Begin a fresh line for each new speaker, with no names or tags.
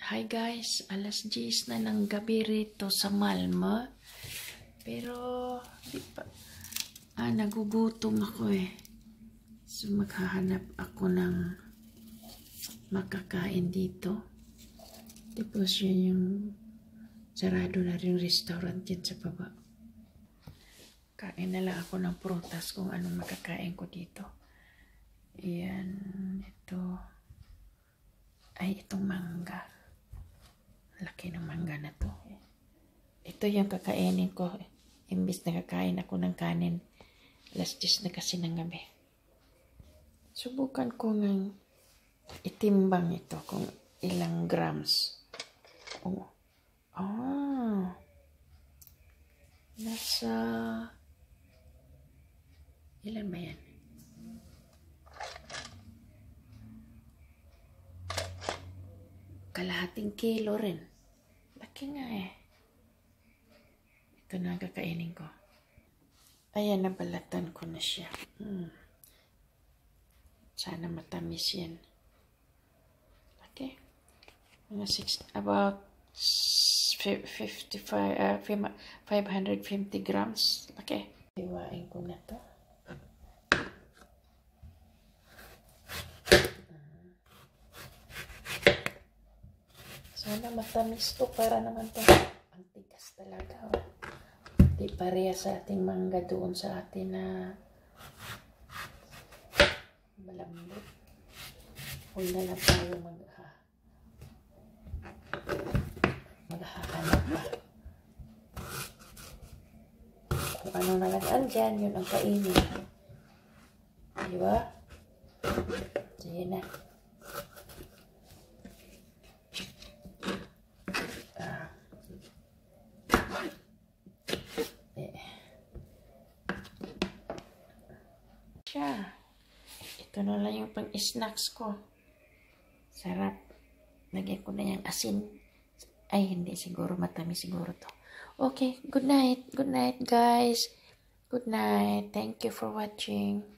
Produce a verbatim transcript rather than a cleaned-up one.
Hi guys, alas diyes na ng gabi rito sa Malmo. Pero, di pa, ah, nagugutom ako eh. So, maghahanap ako ng makakain dito. Tapos yun yung sarado na rin restaurant yan sa baba. Kain na lang ako ng prutas kung anong makakain ko dito. Ayan, ito. Ay, itong mangga. Laki ng mangga na to. Ito yung kakainin ko. Imbis na kakain ako ng kanin. Alas diyes na kasi ng gabi. Subukan ko ng itimbang ito kung ilang grams. Oh. Ah. Nasa ilan ba yan? Kalahating kilo rin. Laki nga eh. Ito na ang kakainin ko. Ayan, nabalatan ko na siya. Hmm. Sana matamis yan. Okay. Mga six, about fifty-five, uh, five hundred fifty grams. Okay. Iwain ko na to. Sana matamis to para naman to. Ang tigas talaga. Oh. Di pareha sa ating mangga doon sa atin na malambot. Huwag na lang tayo mag maghahanap pa. Kung ano na lang andyan, yun ang kainin. Diba? Sige na. Ito na lang yung pang-snacks ko. Sarap. Lagyan ko na yung asin. Ay, hindi siguro. Matamis siguro to. Okay. Good night. Good night, guys. Good night. Thank you for watching.